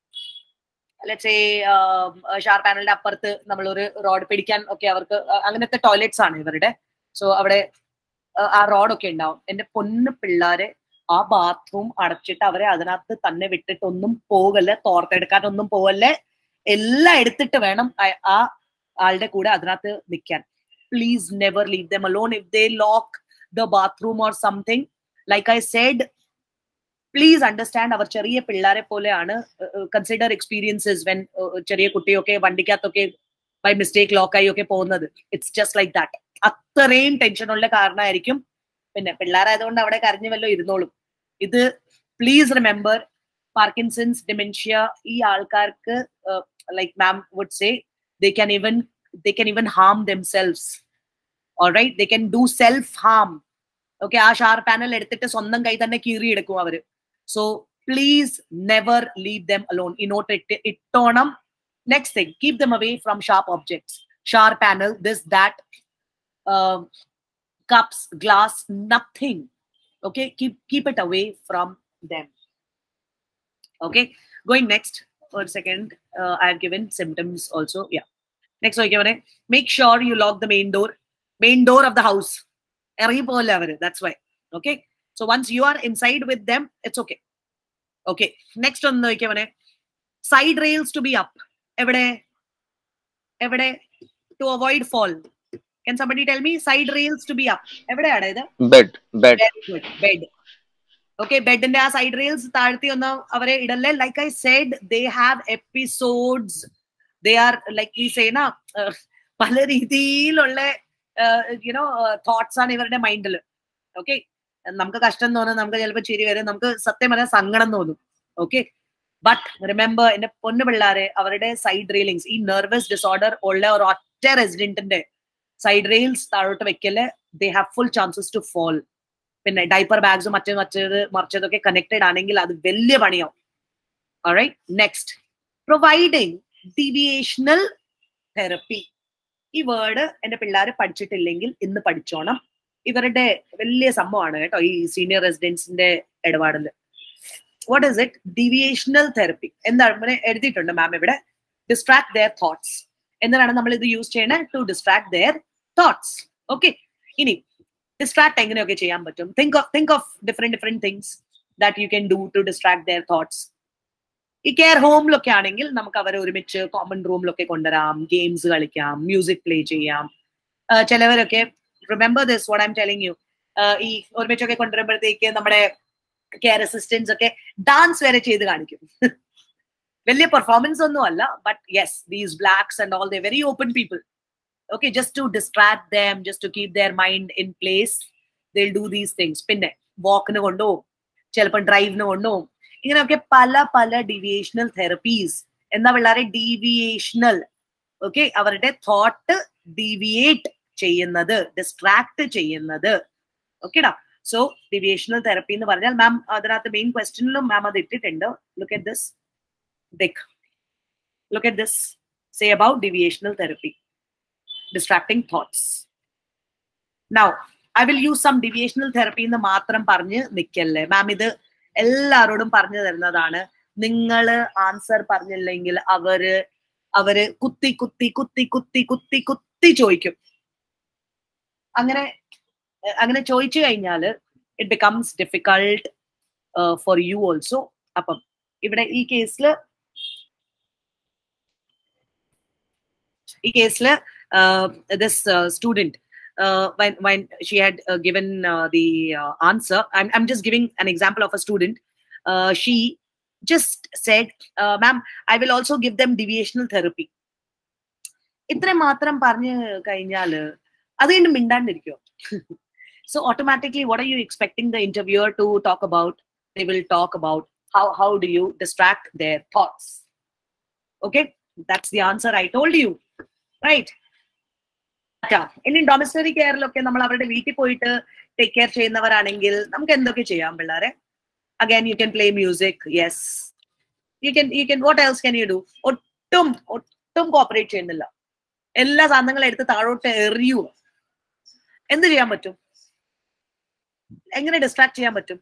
let's say uh, shower panel inde apparthu nammal oru rod pidikkan okay avarku anganathe toilets aanu ivarade. So avade aa rod okke undavum. Ende ponnu pillare ആ bathroom അടച്ചിട്ട് അവരെ അതിനകത്ത് തന്നെ വിട്ടിട്ടൊന്നും പോകല്ലേ, തോർത്തെടുക്കാനൊന്നും പോകല്ലേ, എല്ലാം എടുത്തിട്ട് വേണം ആ ആളുടെ കൂടെ അതിനകത്ത് നിൽക്കാൻ. Please never leave them alone. If they lock the bathroom or something, like I said, please understand, അവർ ചെറിയ പിള്ളേരെ പോലെയാണ്. കൺസിഡർ എക്സ്പീരിയൻസസ് വെൻ ചെറിയ കുട്ടിയൊക്കെ വണ്ടിക്കകത്തൊക്കെ ബൈ മിസ്റ്റേക്ക് ലോക്കായി ഒക്കെ പോകുന്നത്. It's just like that. അത്രയും ടെൻഷനുള്ള കാരണമായിരിക്കും. പിന്നെ പിള്ളേരായതുകൊണ്ട് അവിടെ കരഞ്ഞു വല്ലോ ഇരുന്നോളും. ഇത് പ്ലീസ് റിമെമ്പർ, പാർക്കിൻസൺസ്, ഡിമെൻഷ്യ, ഈ ആൾക്കാർക്ക് like ma'am would say, they can even they can even harm themselves. All right, they can do self harm. Okay, ആ ഷാർ പാനൽ എടുത്തിട്ട് സ്വന്തം കൈ തന്നെ കീറി എടുക്കും അവര്. So please never leave them alone. ഈ നോട്ട് ഇട്ട് ഇട്ടോണം. Next thing, keep them away from sharp objects. Sharp panel, this, that, uh, cups, glass, nothing. Okay, keep keep it away from them. Okay, going next. One second, uh, I have given symptoms also. Yeah, next, okay, make sure you lock the main door, main door of the house. That's why. Okay, so once you are inside with them, it's okay. Okay, next one, okay, side rails to be up. Every every to avoid fall. Can somebody tell me side rails to be up? Bed, bed. Very good. Bed. Okay, bed and side rails. Like I said, they have episodes. They are like we say na, you know, uh, thoughts on ivarude mind il. Okay, namukku kashtam thonu, namukku chelappo chiri varum, namukku satyam പറഞ്ഞാൽ സങ്കടം തോന്നും. Okay, but remember, in a ponnu pillare avarude side railings ee nervous disorder ulla or ഒറ്റ residentinte side rails താഴോട്ട് വെക്കല്, they have full chances to fall. പിന്നെ diaper ബാഗ്സും മറ്റേ മറ്റേത് മറിച്ചതൊക്കെ കണക്റ്റഡ് ആണെങ്കിൽ അത് വലിയ പണിയാവും. Alright, next, providing deviational therapy. ഈ വേർഡ് എന്റെ പിള്ളേര് പഠിച്ചിട്ടില്ലെങ്കിൽ ഇന്ന് പഠിച്ചോണം. ഇവരുടെ വലിയ സംഭവമാണ് കേട്ടോ ഈ സീനിയർ റെസിഡൻസിന്റെ ഇടപാടില്. What is it? Deviational therapy എന്താണ് എഴുതിയിട്ടുണ്ട് മാം ഇവിടെ. ഡിസ്ട്രാക്ട് ദെയർ തോട്ട്സ് എന്നാണ് നമ്മൾ ഇത് യൂസ് ചെയ്യണത്, to distract their thoughts. Okay, ഇനി ഡിസ്ട്രാക്ട് എങ്ങനെയൊക്കെ ചെയ്യാൻ പറ്റും? Think of think of different different things that you can do to distract their thoughts. ഈ കെയർ ഹോമിലൊക്കെ ആണെങ്കിൽ നമുക്ക് അവരെ ഒരുമിച്ച് കോമൺ റൂമിലൊക്കെ കൊണ്ടുവരാം, ഗെയിംസ് കളിക്കാം, മ്യൂസിക് പ്ലേ ചെയ്യാം. ചിലവരൊക്കെ remember this what I am telling you, ഈ ഒരുമിച്ചൊക്കെ കൊണ്ടുവരുമ്പോഴത്തേക്ക് നമ്മുടെ കെയർ അസിസ്റ്റൻസ് ഒക്കെ ഡാൻസ് വരെ ചെയ്ത് കാണിക്കും. വലിയ പെർഫോമൻസ് ഒന്നും അല്ല, but yes, these blacks and all they very open people. Okay, just to distract them, just to keep their mind in place, they will do these things. പിന്നെ വാക്കിന് കൊണ്ടുപോകും, ചിലപ്പോൾ ഡ്രൈവിന് കൊണ്ടുപോകും. ഇങ്ങനെയൊക്കെ പല പല ഡീവിയേഷണൽ തെറപ്പീസ്. എന്താ പിള്ളേരെ? ഡീവിയേഷണൽ. ഓക്കെ, അവരുടെ തോട്ട് ഡീവിയേറ്റ് ചെയ്യുന്നത്, ഡിസ്ട്രാക്ട് ചെയ്യുന്നത്. ഓക്കെടാ. സോ ഡീവിയേഷണൽ തെറപ്പി എന്ന് പറഞ്ഞാൽ മാം അതിനകത്ത് മെയിൻ ക്വസ്റ്റ്യനിലും മാം അത് ഇട്ടിട്ടുണ്ട്. Look at this, this look at this, say about deviational therapy, distracting thoughts. Now I will use some deviational therapy എന്ന് മാത്രം പറഞ്ഞ് നിൽക്കല്ലേ മാം. ഇത് എല്ലാരോടും പറഞ്ഞു തരുന്നതാണ്. നിങ്ങള് ആൻസർ പറഞ്ഞില്ലെങ്കിൽ അവര് അവര് കുത്തി കുത്തി കുത്തി കുത്തി കുത്തി കുത്തി ചോദിക്കും. അങ്ങനെ അങ്ങനെ ചോദിച്ചു കഴിഞ്ഞാൽ it becomes difficult for you also. അപ്പം ഇവിടെ ഈ കേസില് ഈ കേസില് this student, Uh, when when she had uh, given uh, the uh, answer, I'm I'm just giving an example of a student. Uh, she just said, uh, "Ma'am, I will also give them deviational therapy." ഇത്ര മാത്രം പറഞ്ഞു കഴിഞ്ഞാൽ അത് കഴിഞ്ഞ് മിണ്ടാണ്ടിരിക്കോ? So automatically, what are you expecting the interviewer to talk about? They will talk about how how do you distract their thoughts. Okay, that's the answer I told you, right? ഇനി ഡൊമസ്റ്ററി കെയറിലൊക്കെ നമ്മൾ അവരുടെ വീട്ടിൽ പോയിട്ട് ടേക്ക് കെയർ ചെയ്യുന്നവരാണെങ്കിൽ നമുക്ക് എന്തൊക്കെ ചെയ്യാം പിള്ളേരെ? Again you can play music. Yes, you can you can what else can you do? ഒട്ടും ഒട്ടും കോപ്പറേറ്റ് ചെയ്യുന്നില്ല, എല്ലാ സാധനങ്ങളും എടുത്ത് താഴോട്ട് എറിയൂ. എന്ത് ചെയ്യാൻ പറ്റും? എങ്ങനെ ഡിസ്ട്രാക്ട് ചെയ്യാൻ പറ്റും?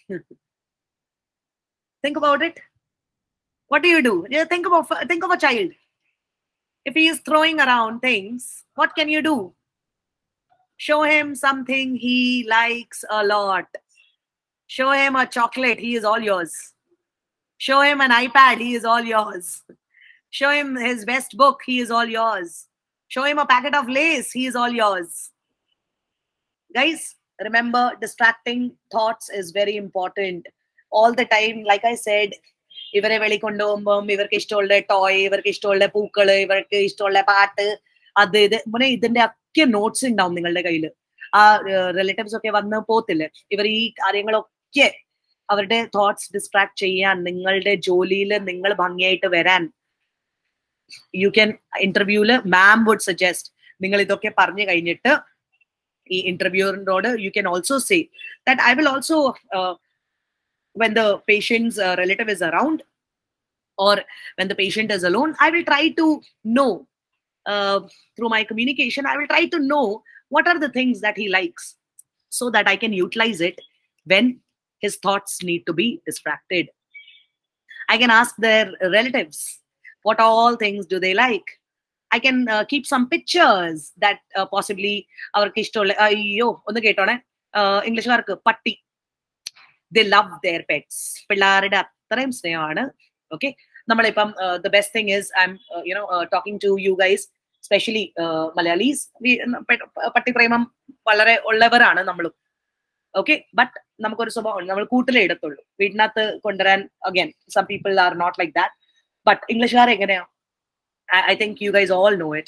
Think about it. What do you do? Think about think of a child. If he is throwing around things, what can you do? Show him something he likes a lot. Show him a chocolate, he is all yours. Show him an iPad, he is all yours. Show him his best book, he is all yours. Show him a packet of lace, he is all yours. Guys, remember, distracting thoughts is very important. All the time, like I said, ഇവരെ വെളിക്കൊണ്ടുപോകുമ്പം ഇവർക്ക് ഇഷ്ടമുള്ള toy, ഇവർക്ക് ഇഷ്ടമുള്ള പൂക്കള്, ഇവർക്ക് ഇഷ്ടമുള്ള പാട്ട്, അത് ഇത് മുന്നേ ഇതിന്റെ ഒക്കെ നോട്ട്സ് ഉണ്ടാവും നിങ്ങളുടെ കയ്യിൽ. ആ റിലേറ്റീവ്സ് ഒക്കെ വന്ന് പോത്തില്ലേ, ഇവർ ഈ കാര്യങ്ങളൊക്കെ അവരുടെ തോട്ട്സ് ഡിസ്ട്രാക്ട് ചെയ്യാൻ, നിങ്ങളുടെ ജോലിയിൽ നിങ്ങൾ ഭംഗിയായിട്ട് വരാൻ, യു ക്യാൻ ഇന്റർവ്യൂല് മാം വുഡ് സജസ്റ്റ് നിങ്ങൾ ഇതൊക്കെ പറഞ്ഞു കഴിഞ്ഞിട്ട് ഈ ഇന്റർവ്യൂറിനോട് you can also say that I will also when the patient's uh, relative is around or when the patient is alone, I will try to know uh, through my communication, I will try to know what are the things that he likes so that I can utilize it when his thoughts need to be distracted. I can ask their relatives, what all things do they like? I can uh, keep some pictures that uh, possibly our kishtolle ayyo onnu kettone English karku patti, they love their pets. പിള്ളേരുടെ അത്രയും സ്നേഹമാണ്. Okay, നമ്മളിപ്പം the best thing is I'm uh, you know uh, talking to you guys, especially uh, Malayalis. പട്ടിപ്രേമം വളരെ ഉള്ളവരാണ് നമ്മളും. Okay, but നമുക്കൊരു സ്വഭാവം, നമ്മൾ കൂട്ടിലേ ഇടത്തുള്ളൂ, വീടിനകത്ത് കൊണ്ടുവരാൻ. Again some people are not like that, but ഇംഗ്ലീഷുകാർ എങ്ങനെയാ? I think you guys all know it.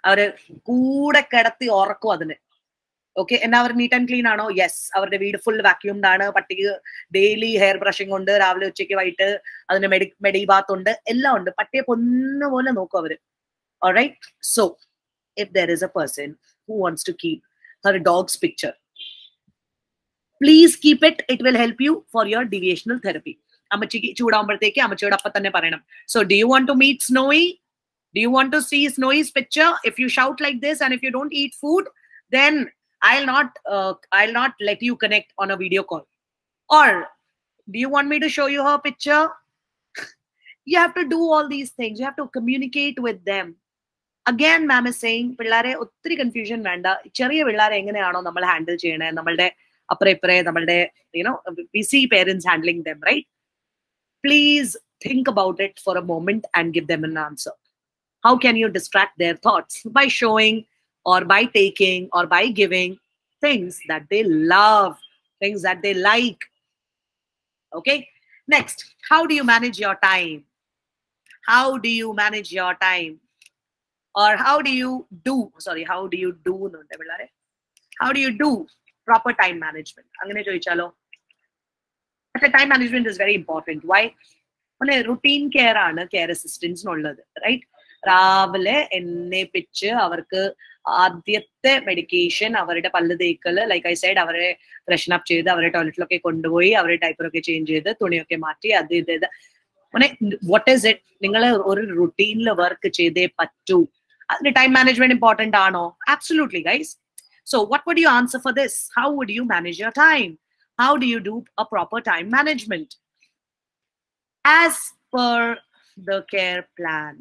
അവര് കൂടെ കിടത്തി ഉറക്കും അതിന്. ഓക്കെ, എന്നാ അവർ നീറ്റ് ആൻഡ് ക്ലീൻ ആണോ? യെസ്. അവരുടെ വീട് ഫുൾ വാക്യൂംഡ് ആണ്. പട്ടിക്ക് ഡെയിലി ഹെയർ ബ്രഷിംഗ് ഉണ്ട്, രാവിലെ ഉച്ചയ്ക്ക് വൈകിട്ട് അതിന് മെഡി മെഡി ബാത്ത് ഉണ്ട്, എല്ലാം ഉണ്ട്. പട്ടിയെ പൊന്നുപോലെ നോക്കും അവര്. Alright, so if there is a person who wants to keep her dog's picture, please keep it. It will help you for your deviational therapy. അമ്മച്ചിക്ക് ചൂടാവുമ്പോഴത്തേക്ക് അമ്മച്ചിയോട് അപ്പം തന്നെ പറയണം. So do you want to meet Snowy? Do you want to see Snowy's picture? If you shout like this and if you don't eat food, then I'll not uh, I'll not let you connect on a video call. Or do you want me to show you her picture? You have to do all these things. You have to communicate with them. Again, ma'am is saying, പിള്ളേരെ ഒത്തിരി confusion വേണ്ട. ചെറിയ പിള്ളേരെ എങ്ങനെയാണോ നമ്മൾ handle ചെയ്യണേ, നമ്മളുടെ അപ്പുറേ ഇപ്പുറേ നമ്മളുടെ you know we see parents handling them, right? Please think about it for a moment and give them an answer. How can you distract their thoughts? By showing or by taking or by giving things that they love, things that they like. Okay? Next, how do you manage your time? How do you manage your time? Or how do you do, sorry, how do you do, how do you do proper time management? Angane choichalo. But time management is very important. Why? One routine care aanu care assistants nollathu, right? രാവിലെ എന്നെ pitch അവർക്ക് ആദ്യത്തെ medication, അവരുടെ പല്ല് തേക്കല്, like eye side, അവരെ freshen up ചെയ്ത് അവരെ ടോയ്ലറ്റിലൊക്കെ കൊണ്ടുപോയി അവരുടെ ഡൈപ്പറൊക്കെ ചേഞ്ച് ചെയ്ത് തുണിയൊക്കെ മാറ്റി അത് ഇത് ഇത് അങ്ങനെ വാട്ട് ഈസ് ഇറ്റ്, നിങ്ങൾ ഒരു റുട്ടീനിൽ വർക്ക് ചെയ്തേ പറ്റൂ. അതിന് ടൈം മാനേജ്മെന്റ് ഇമ്പോർട്ടന്റ് ആണോ? Absolutely guys. So what would you answer for this? How would you manage your time? How do you do a proper time management? As per the care plan,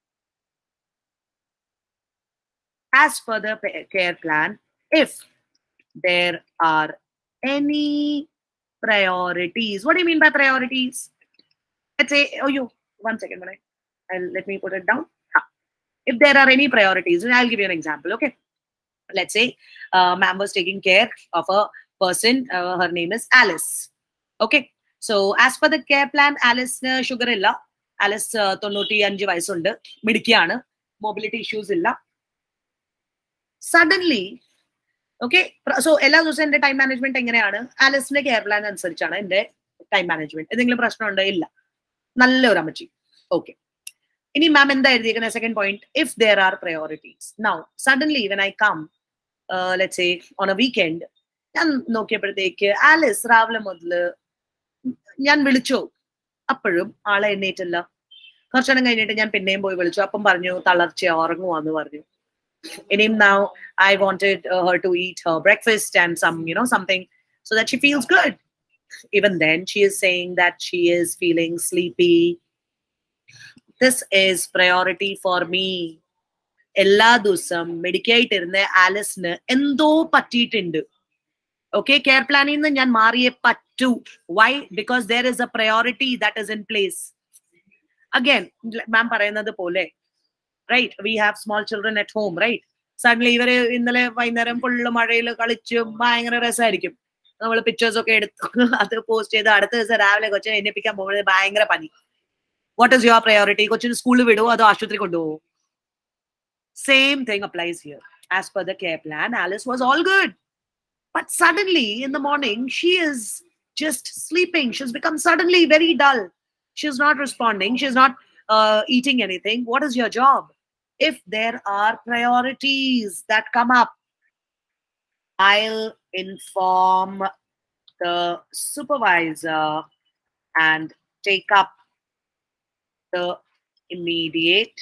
as per the care plan, if there are any priorities. What do you mean by priorities? Let's say, oh, you, one second, Manay. I'll, let me put it down. Ha. If there are any priorities, and I'll give you an example, okay? Let's say, uh, ma'am was taking care of a person, uh, her name is Alice. Okay? So, as per the care plan, Alice uh, sugar illa. Alice uh, തൊണ്ണൂറ്റിയഞ്ച് വയസ്സുണ്ട്, മിടുക്കിയാണ്, mobility issues illa. Suddenly, okay, so എല്ലാ ദിവസവും എന്റെ time management എങ്ങനെയാണ്? ആലിസിന്റെ care plan അനുസരിച്ചാണ് എന്റെ time management. എന്തെങ്കിലും പ്രശ്നമുണ്ടോ? ഇല്ല, നല്ലൊരു അമ്മച്ചി. ഓക്കെ, ഇനി മാം എന്താ എഴുതിയിരിക്കുന്നത്? Second point, if there are priorities. Now suddenly when I come let's say on a weekend, ഞാൻ നോക്കിയപ്പോഴത്തേക്ക് ആലിസ് രാവിലെ മുതല് ഞാൻ വിളിച്ചു, അപ്പോഴും ആളെ എണ്ണീറ്റില്ല. കുറച്ചെണ്ണം കഴിഞ്ഞിട്ട് ഞാൻ പിന്നെയും പോയി വിളിച്ചു, അപ്പം പറഞ്ഞു തളർച്ച, ഉറങ്ങുവാന്ന് പറഞ്ഞു. And now I wanted uh, her to eat her breakfast and some, you know, something so that she feels good. Even then, she is saying that she is feeling sleepy. This is priority for me. Ella dusam medicate irne Alice ne endo pattitundu. Okay, care plan innu njan mariye pattu. Why? Because there is a priority that is in place. Again, ma'am parayunnathu pole, right? We have small children at home, right? Suddenly ഇവര് ഇന്നലെ വൈകുന്നേരം full മഴയിൽ കളിച്ച് ഭയങ്കര രസമായിരിക്കും. നമ്മൾ pictures ഒക്കെ എടുത്ത് അത് പോസ്റ്റ് ചെയ്ത് അടുത്ത ദിവസം രാവിലെ കൊച്ചിനെ എണ്ണിപ്പിക്കാൻ പോകുന്നത് ഭയങ്കര പനി. What is your priority? കൊച്ചിന് സ്കൂളിൽ വിടുവോ അതോ ആശുപത്രി കൊണ്ടുപോകുമോ? Same thing applies here. As per the care plan, Alice was all good. But suddenly in the morning, she is just sleeping. She's become suddenly very dull. She's not responding. She's not uh, eating anything. What is your job? If there are priorities that come up, I'll inform the supervisor and take up the immediate,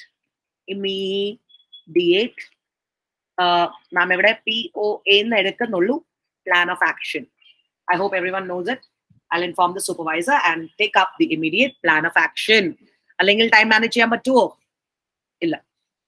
immediate, uh, ma'am, evide P O A ennu edukkunnullu, plan of action. I hope everyone knows it. I'll inform the supervisor and take up the immediate plan of action. Allengil time manage cheyan pattuvo? Illa.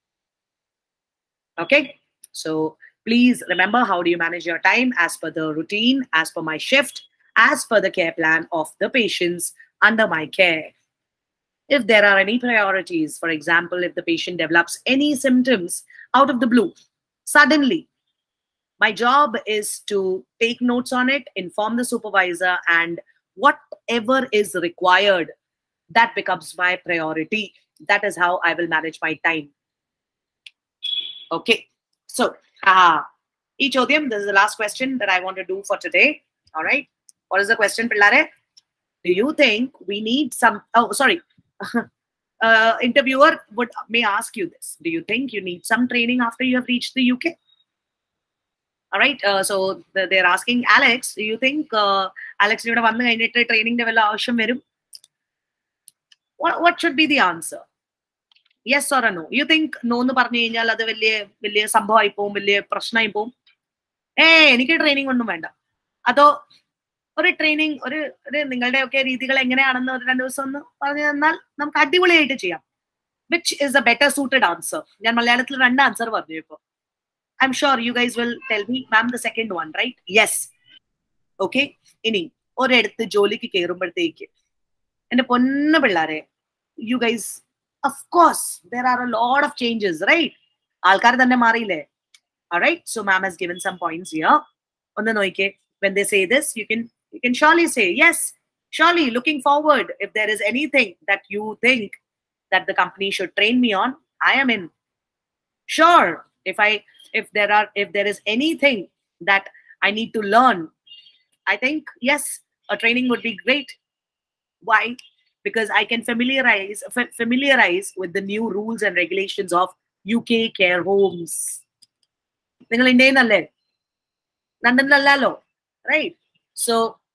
Okay, so please remember, how do you manage your time? As per the routine, as per my shift, as per the care plan of the patients under my care. If there are any priorities, for example, if the patient develops any symptoms out of the blue, suddenly, my job is to take notes on it, inform the supervisor, and whatever is required, that becomes my priority. That is how I will manage my time. Okay. So, ah, each odium, this is the last question that I want to do for today. All right. What is the question, Pillare? Do you think we need some, oh, sorry. uh, interviewer would may ask you this. Do you think you need some training after you have reached the U K? All right. Uh, so the, they're asking Alex, do you think uh, Alex, you have a training develop? What, what should be the answer? Yes or no? You think no nu parnu kayinjal adu velliya velliya sambhavam ipom velliya prashna ipom? Eh, enikku training onnum venda. Ado oru training oru ningalde okke reethigal enganeyanennu oru rendu divasam onnu parnu thannal namukku adivoliyayittu cheyam. Which is a better suited answer? Njan Malayalathil rendu answer parnu ipo. I'm sure you guys will tell me, ma'am, the second one, right? Yes. Okay. Ini oru eduthu jolikku kerumbathekku ende ponnu pillare, you guys, of course, there are a lot of changes, right? Alkar thanne marile. All right. So ma'am has given some points here. Onnu noike, when they say this, you can you can surely say yes. Surely, looking forward, if there is anything that you think that the company should train me on, I am in. Sure. If I if there are if there is anything that I need to learn, I think yes, a training would be great. Why? Because I can familiarize familiarize with the new rules and regulations of U K care homes. Ningal Indian alle, London lallalo, right? So,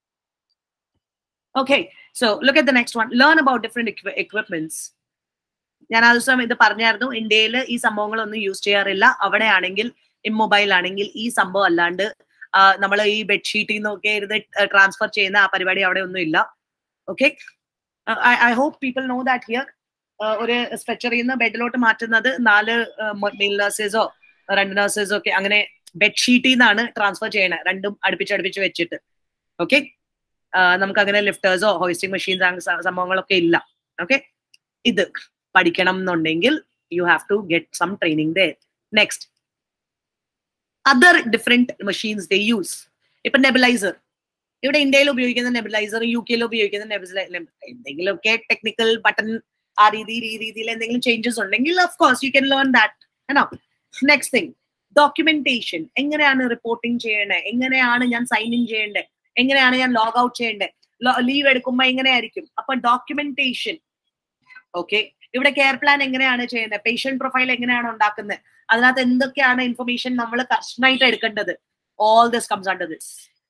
okay. So look at the next one. Learn about different equi equipments. ഞാൻ ആദ്യം ഇത് പറഞ്ഞായിരുന്നു, ഇന്ത്യയിൽ ഈ സംഭവങ്ങളൊന്നും use ചെയ്യാറില്ല. അവിടെ ആണെങ്കിൽ ഇമ്മൊബൈൽ ആണെങ്കിൽ ഈ സംഭവം അല്ലാണ്ട് നമ്മൾ ഈ ബെഡ്ഷീറ്റിൽ നിന്നൊക്കെ ഇരുന്ന് ട്രാൻസ്ഫർ ചെയ്യുന്ന ആ പരിപാടി അവിടെ ഒന്നും ഇല്ല. Okay. I hope people know that here. ഒരു സ്ട്രെച്ചറിൽ നിന്ന് ബെഡിലോട്ട് മാറ്റുന്നത് നാല് മെയിൽ നഴ്സേഴ്സോ രണ്ട് നഴ്സേഴ്സോ ഒക്കെ അങ്ങനെ ബെഡ്ഷീറ്റിൽ നിന്നാണ് ട്രാൻസ്ഫർ ചെയ്യണത്, രണ്ടും അടുപ്പിച്ച് അടുപ്പിച്ച് വെച്ചിട്ട്. ഓക്കെ. നമുക്ക് അങ്ങനെ ലിഫ്റ്റേഴ്സോ ഹോയിസ്റ്റിംഗ് മെഷീൻസ് സംഭവങ്ങളൊക്കെ ഇല്ല. ഓക്കെ. ഇത് പഠിക്കണം എന്നുണ്ടെങ്കിൽ you have to get some training there. Next, other different machines they use. ഇപ്പൊ നെബുലൈസർ, ഇവിടെ ഇന്ത്യയിൽ ഉപയോഗിക്കുന്ന നെബുലൈസർ യു കെയിൽ ഉപയോഗിക്കുന്ന നെബുലൈസർ എന്തെങ്കിലുമൊക്കെ ടെക്നിക്കൽ ബട്ടൺ ആ രീതിയിൽ ഈ രീതിയിൽ എന്തെങ്കിലും ചേഞ്ചസ് ഉണ്ടെങ്കിൽ of course you can learn that. Next thing, documentation. എങ്ങനെയാണ് റിപ്പോർട്ടിംഗ് ചെയ്യേണ്ടത്, എങ്ങനെയാണ് ഞാൻ സൈൻ ഇൻ ചെയ്യേണ്ടത്, എങ്ങനെയാണ് ഞാൻ ലോഗ് ഔട്ട് ചെയ്യേണ്ടത്, ലീവ് എടുക്കുമ്പോൾ എങ്ങനെയായിരിക്കും. അപ്പൊ ഡോക്യുമെന്റേഷൻ. ഓക്കെ. ഇവിടെ കെയർ പ്ലാൻ എങ്ങനെയാണ് ചെയ്യുന്നത്, പേഷ്യന്റ് പ്രൊഫൈൽ എങ്ങനെയാണ് ഉണ്ടാക്കുന്നത്, അതിനകത്ത് എന്തൊക്കെയാണ് ഇൻഫർമേഷൻ നമ്മൾ കർശനമായിട്ട് എടുക്കേണ്ടത്. All this comes under this.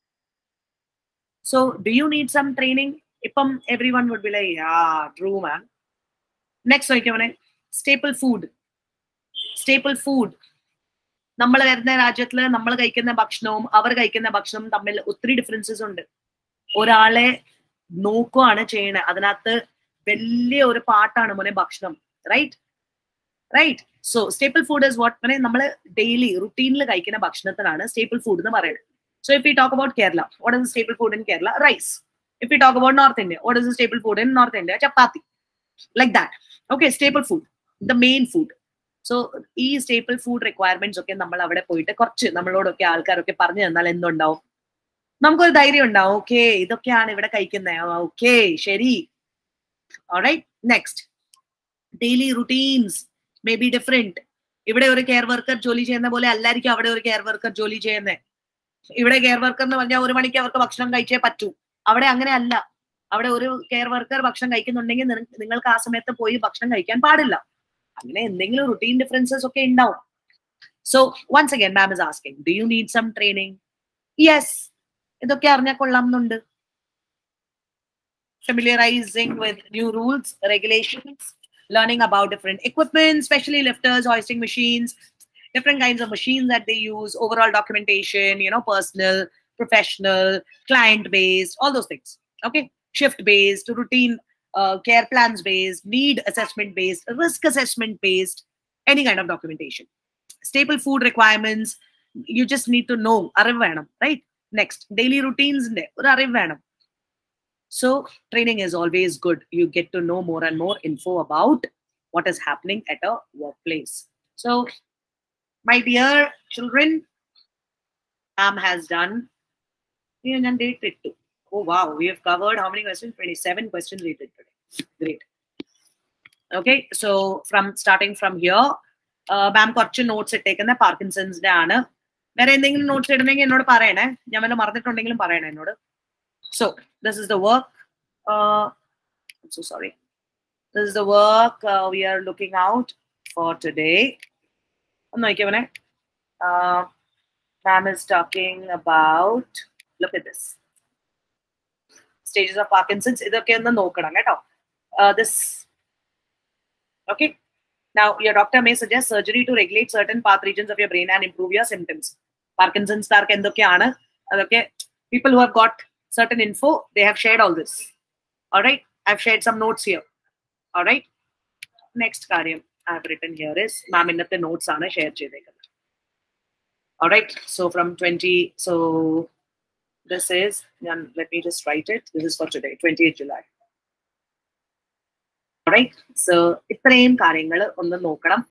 So do you need some training? ഇപ്പം everyone would be like yeah, true man. Next നോക്കിയവനെ, സ്റ്റേപ്പിൾ ഫുഡ്. സ്റ്റേപ്പിൾ ഫുഡ് നമ്മൾ വരുന്ന രാജ്യത്തിൽ നമ്മൾ കഴിക്കുന്ന ഭക്ഷണവും അവർ കഴിക്കുന്ന ഭക്ഷണവും തമ്മിൽ ഒത്തിരി ഡിഫറൻസസ് ഉണ്ട്. ഒരാളെ നോക്കുകയാണ് ചെയ്യണത്, അതിനകത്ത് വലിയ ഒരു പാട്ടാണ് മോനെ ഭക്ഷണം. Right right so staple food is what മോനെ നമ്മൾ ഡെയിലി റുട്ടീനിൽ കഴിക്കുന്ന ഭക്ഷണത്തിനാണ് സ്റ്റേപ്പിൾ ഫുഡ് എന്ന് പറയുന്നത്. So if you talk about Kerala, what is staple food in Kerala? Rice. If you talk about north India, what is staple food in north India? Chapati. Like that. Okay. Staple food, the main food. So ഈ staple food requirements ഒക്കെ നമ്മൾ അവിടെ പോയിട്ട് കുറച്ച് നമ്മളോടൊക്കെ ആൾക്കാരൊക്കെ പറഞ്ഞു തന്നാൽ എന്തുണ്ടാവും, നമുക്കൊരു ധൈര്യം ഉണ്ടാവും. ഓക്കെ, ഇതൊക്കെയാണ് ഇവിടെ കഴിക്കുന്നത്. ഓക്കെ, ശരി. Alright, next, daily routines may be different. ഇവിടെ ഒരു കെയർ വർക്കർ ജോലി ചെയ്യുന്ന പോലെ അല്ലായിരിക്കും അവിടെ ഒരു കെയർ വർക്കർ ജോലി ചെയ്യുന്നത്. ഇവിടെ കെയർ വർക്കർ എന്ന് പറഞ്ഞാൽ ഒരു മണിക്ക് അവർക്ക് ഭക്ഷണം കഴിച്ചേ പറ്റൂ. അവിടെ അങ്ങനെ അല്ല. അവിടെ ഒരു കെയർ വർക്കർ ഭക്ഷണം കഴിക്കുന്നുണ്ടെങ്കിൽ നിങ്ങൾക്ക് ആ സമയത്ത് പോയി ഭക്ഷണം കഴിക്കാൻ പാടില്ല. അങ്ങനെ എന്തെങ്കിലും റുട്ടീൻ ഡിഫറൻസസ് ഒക്കെ ഉണ്ടാവും. So once again ma'am is asking, do you need some training? Yes. ഇതൊക്കെ അറിഞ്ഞാൽ കൊള്ളാം എന്നുണ്ട്. Familiarizing with new rules, regulations, learning about different equipment, especially lifters, hoisting machines, different kinds of machines that they use, overall documentation, you know, personal, professional, client-based, all those things. Okay, shift-based, routine, uh, care plans-based, need assessment-based, risk assessment-based, any kind of documentation. Staple food requirements, you just need to know, അറിവ് വേണം, right? Next, daily routines, ഒരു അറിവ് വേണം. So training is always good. You get to know more and more info about what is happening at a workplace. So my dear children, Ma'am has done. And did it too. Oh wow, we have covered how many questions? twenty-seven questions we did today. Great. Okay, so from starting from here, മാം കുറച്ച് notes ഇട്ടേക്കുന്ന പാർക്കിൻസൺസിന്റെ ആണ്. വേറെ എന്തെങ്കിലും notes ഇടണമെങ്കിൽ എന്നോട് പറയണേ. ഞാൻ വല്ല മറന്നിട്ടുണ്ടെങ്കിലും പറയണേ എന്നോട്. So this is the work. Uh, I'm so sorry. This is the work uh, we are looking out for today. ഒന്ന് നോക്കിയവനെ. Ma'am is talking about, look at this. Stages of Parkinson's. ഇതൊക്കെ ഒന്ന് നോക്കണം കേട്ടോ. This, okay. Now, your doctor may suggest surgery to regulate certain path regions of your brain and improve your symptoms. Parkinson's tark എന്തൊക്കെയാണ്? അതൊക്കെ people who have got certain info, they have shared all this. All right. I've shared some notes here. All right. Next karyam I have written here is ma'am innate notes aanu share cheyidekkunnu. All right. So from twenty, so this is, and let me just write it. This is for today, twentieth July. All right. So ഇത്രയും കാര്യങ്ങൾ ഒന്ന് നോക്കണം.